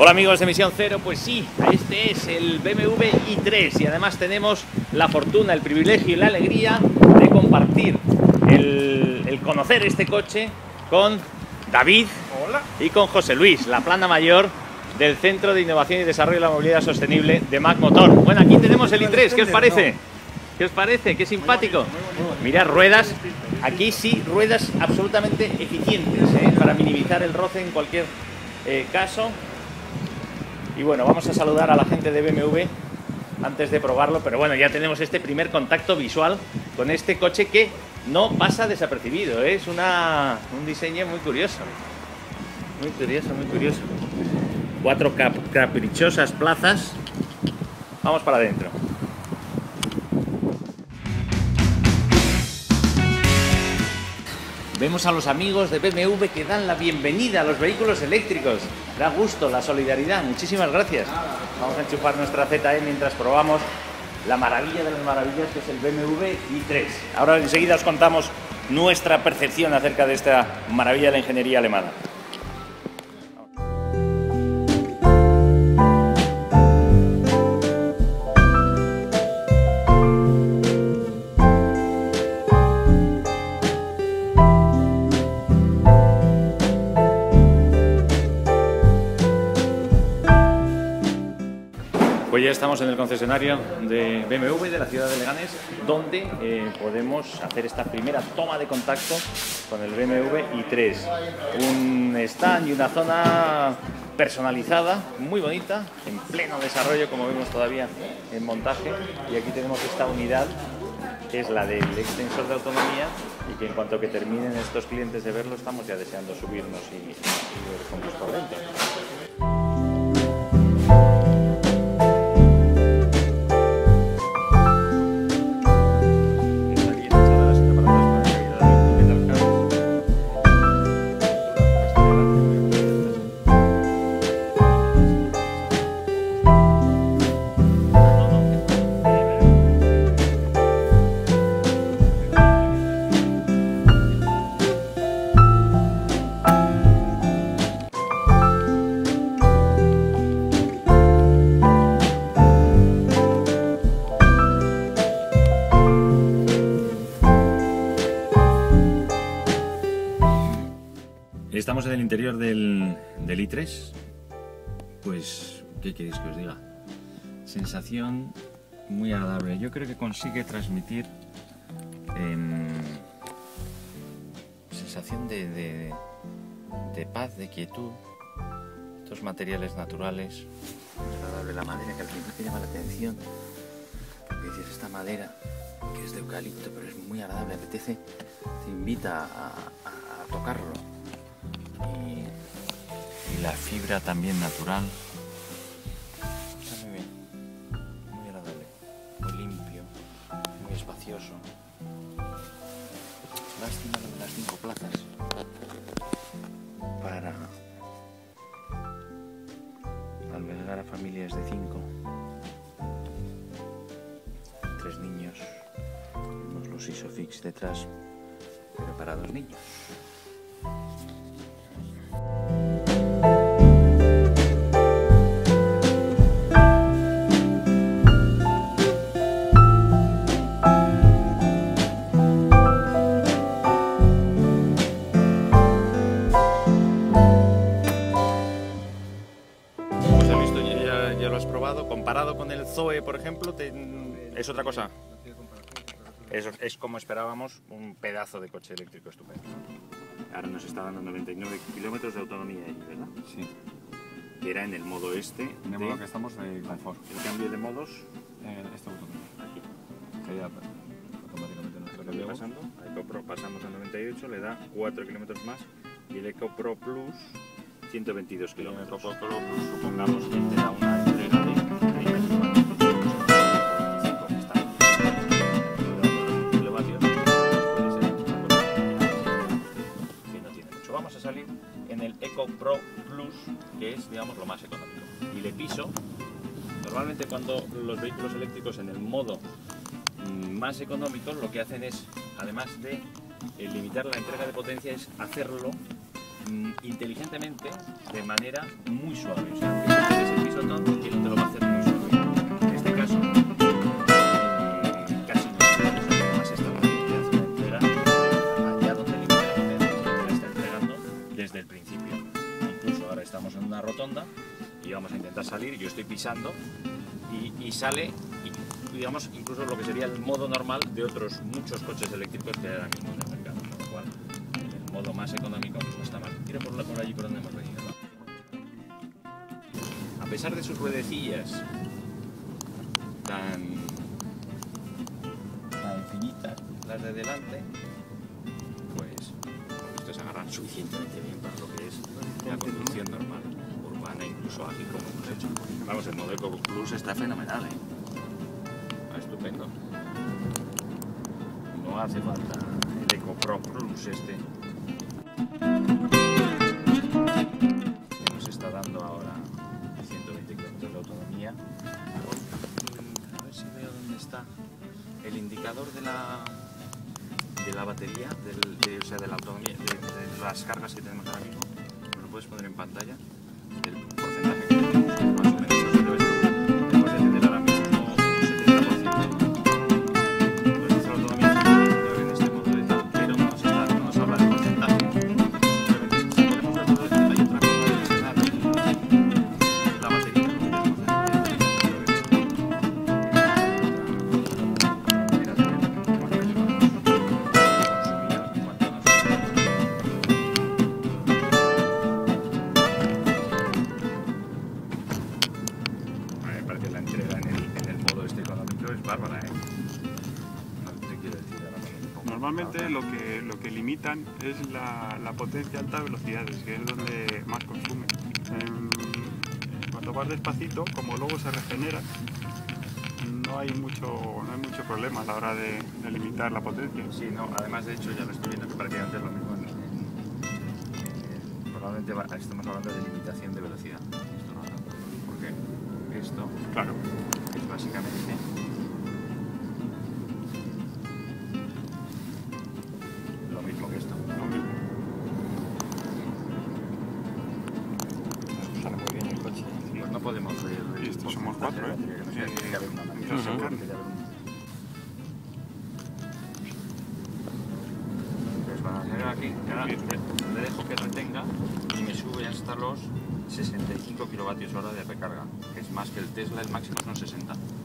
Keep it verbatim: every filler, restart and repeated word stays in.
Hola amigos de Misión Cero, pues sí, este es el B M W i tres y además tenemos la fortuna, el privilegio y la alegría de compartir el, el conocer este coche con David. Hola. Y con José Luis, la plana mayor del Centro de Innovación y Desarrollo de la Movilidad Sostenible de Mac Motor. Bueno, aquí tenemos el i tres, ¿qué os parece? ¿Qué os parece? Qué simpático. Mirad, ruedas, aquí sí, ruedas absolutamente eficientes, ¿eh? Para minimizar el roce en cualquier eh, caso. Y bueno, vamos a saludar a la gente de B M W antes de probarlo, pero bueno, ya tenemos este primer contacto visual con este coche que no pasa desapercibido, ¿eh? Es una, un diseño muy curioso. Muy curioso, muy curioso. Cuatro cap caprichosas plazas. Vamos para adentro. Vemos a los amigos de B M W que dan la bienvenida a los vehículos eléctricos. Da gusto, la solidaridad. Muchísimas gracias. Vamos a enchufar nuestra Z E mientras probamos la maravilla de las maravillas que es el B M W i tres. Ahora enseguida os contamos nuestra percepción acerca de esta maravilla de la ingeniería alemana. Pues ya estamos en el concesionario de B M W de la ciudad de Leganés, donde eh, podemos hacer esta primera toma de contacto con el B M W i tres. Un stand y una zona personalizada, muy bonita, en pleno desarrollo, como vemos todavía en montaje. Y aquí tenemos esta unidad, que es la del extensor de autonomía, y que en cuanto que terminen estos clientes de verlo, estamos ya deseando subirnos y, y ver cómo es por dentro. Estamos en el interior del, del i tres, pues, ¿qué queréis que os diga? Sensación muy agradable. Yo creo que consigue transmitir eh, sensación de, de, de paz, de quietud, estos materiales naturales. Es agradable la madera, que al principio llama la atención, porque dices, esta madera que es de eucalipto, pero es muy agradable, apetece, te invita a, a, a tocarlo. Y, y la fibra también natural. Está muy bien, muy agradable, muy limpio, muy espacioso. Lástima lo de las cinco plazas para albergar a familias de cinco. Tres niños, tenemos los Isofix detrás, pero para dos niños. Comparado con el Zoe, por ejemplo, te, es otra cosa. Es, es como esperábamos, un pedazo de coche eléctrico estupendo. Ahora nos está dando noventa y nueve kilómetros de autonomía ahí, ¿verdad? Sí. Que era en el modo este. En el modo que estamos de confort. El cambio de modos. Eh, este botón. Aquí. Que ya automáticamente nos lo cambiamos. Pasando, a EcoPro pasamos a noventa y ocho, le da cuatro kilómetros más. Y el EcoPro Plus, ciento veintidós kilómetros. El EcoPro Plus, supongamos que te da una entrega de vamos a salir en el EcoPro Plus, que es, digamos, lo más económico. Y le piso, normalmente cuando los vehículos eléctricos en el modo más económico lo que hacen es, además de limitar la entrega de potencia, es hacerlo mm, inteligentemente de manera muy suave. O sea, que tú tienes el pisotón y él te lo va a hacer muy suave. En este caso, eh, casi no es más esta la hace una entrega allá donde limita la potencia, la está entregando desde el principio. Incluso ahora estamos en una rotonda y vamos a intentar salir, yo estoy pisando y, y sale, y, digamos, incluso lo que sería el modo normal de otros muchos coches eléctricos que hay ahora mismo en el mercado, con lo cual el modo más económico no está mal. Tira por, la, por allí por donde hemos venido, ¿no? A pesar de sus ruedecillas tan, tan finitas, las de delante, pues estos se agarran suficientemente bien para lo que es la conducción normal, urbana, incluso ágil como hemos hecho. Vamos, el modo Eco Plus está fenomenal, ¿eh? Está estupendo. No hace falta el Eco Pro Plus este. Que nos está dando ahora ciento veinte kilómetros de autonomía. A ver si veo dónde está el indicador de la, de la batería, del, de, o sea, de la autonomía, de, de las cargas que tenemos ahora mismo. ¿Me lo puedes poner en pantalla? El porcentaje que tenemos, más o menos, eso debe ser. Debemos de tener ahora mismo un setenta por ciento. Pues nuestra autonomía en este modo de tal, pero no nos, está, no nos habla de porcentaje. Simplemente si ponemos el modo de tal, hay otra cosa adicional, la batería. Lo que tenemos de era tener más o menos consumida en cuanto a nosotros. Me parece la entrega en el, en el modo este económico es bárbara, ¿eh? No te quiero decir ahora mismo un poco. Normalmente lo que, lo que limitan es la, la potencia a altas velocidades, que es donde más consume. En, cuando vas despacito, como luego se regenera, no hay mucho, no hay mucho problema a la hora de, de limitar la potencia. Sí, no, además de hecho ya lo estoy viendo que prácticamente es lo mismo. En, en, en, probablemente va, estamos hablando de limitación de velocidad. Esto no tanto, porque esto Claro. es básicamente lo mismo que esto. Lo mismo. Sale muy bien el coche. Pues no podemos ver. Y estos somos cuatro, ¿eh? Que no sea, tiene que haber una máquina. Entonces, Seguro claro. que tiene que haber una. Pues cuando llegue aquí, ahora le, le dejo que retenga y me sube hasta los sesenta y cinco kilovatios hora de recarga, que es más que el Tesla, el máximo son sesenta.